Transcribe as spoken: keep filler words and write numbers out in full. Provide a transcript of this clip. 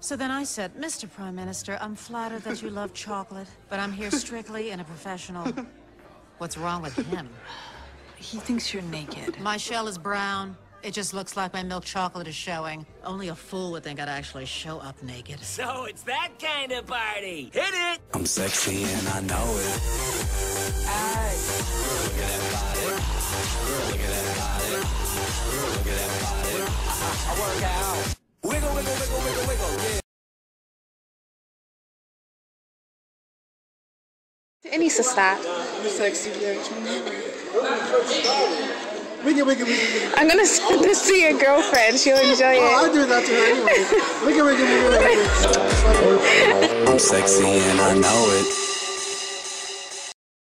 So then I said, Mister Prime Minister, I'm flattered that you love chocolate, but I'm here strictly in a professional... What's wrong with him? He thinks you're naked. My shell is brown. It just looks like my milk chocolate is showing. Only a fool would think I'd actually show up naked. So it's that kind of party. Hit it! I'm sexy and I know it. Ay. Look at that body. Look at that body. Look at that body. I, I work out. Wiggle, wiggle, wiggle, wiggle, wiggle, yeah. It needs to stop. Sexy bitch. Wiggle, wiggle, wiggle, wiggle. I'm gonna send this to your girlfriend. She'll enjoy it. Oh, I'll do that to her anyway. Wiggle, wiggle, wiggle, wiggle. I'm sexy and I know it.